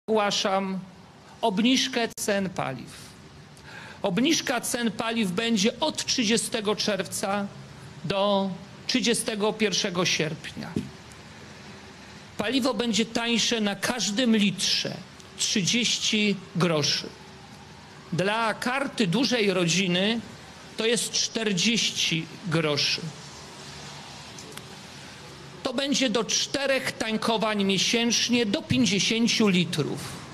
Ogłaszam obniżkę cen paliw. Obniżka cen paliw będzie od 30 czerwca do 31 sierpnia. Paliwo będzie tańsze na każdym litrze 30 groszy. Dla karty dużej rodziny to jest 40 groszy. To będzie do 4 tankowań miesięcznie do 50 litrów.